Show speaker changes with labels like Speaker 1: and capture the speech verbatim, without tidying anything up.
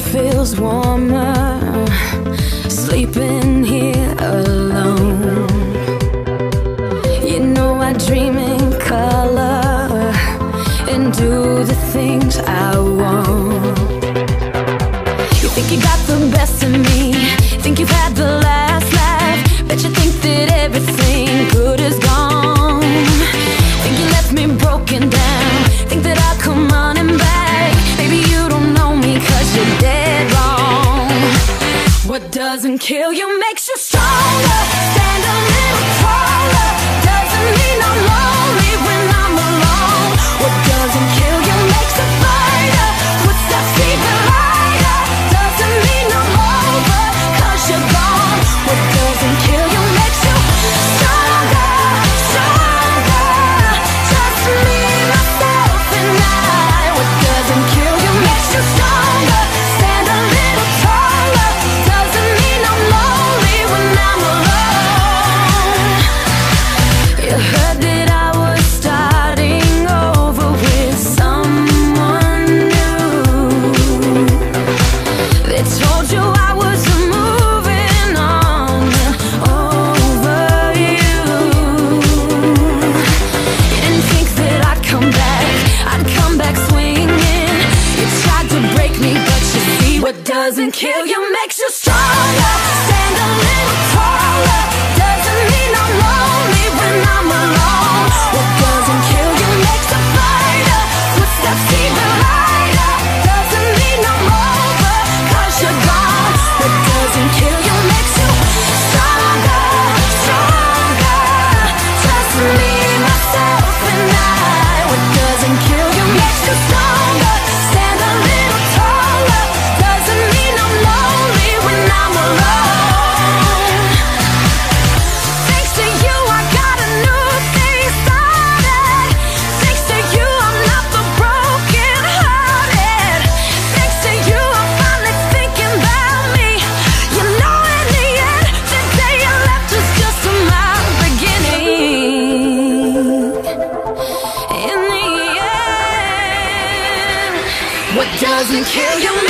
Speaker 1: feels warmer sleeping here alone. You know I dream in color and do the things I want. You think you got the best of me, think you've had the last laugh, bet you think that everything good is gone. Think you left me broken down, think that I'll come running back. Maybe you don't know me cause you're dead wrong. What doesn't kill you makes you stronger. Stand a little taller. Doesn't mean I'm lonely when I'm alone. What doesn't kill you makes a fighter. Footsteps even lighter. Doesn't mean I'm over cause you're gone. What doesn't kill you makes you stronger, stronger. Just me, myself and I. What doesn't kill you makes you stronger. Stand a little taller. Doesn't mean I'm lonely when I'm alone. You heard that I was starting over with someone new. They told you I was moving on over you. You didn't think that I'd come back, I'd come back swinging. You tried to break me, but you see what doesn't kill you makes you stronger. Stand a little taller. Doesn't mean I'm lonely when I'm alone. What doesn't kill you makes a fighter. Footsteps even lighter. Doesn't mean I'm over cause you're gone. What doesn't kill you makes you stronger, stronger. Just me, myself and I. What doesn't kill you makes you stronger. Stand a little taller. Doesn't mean I'm lonely when I'm alone. Thanks to you I got a new thing started. Thanks to you I'm not the broken hearted. Thanks to you I'm finally thinking about me. You know in the end, the day you left was just my beginning. In the end, what doesn't kill you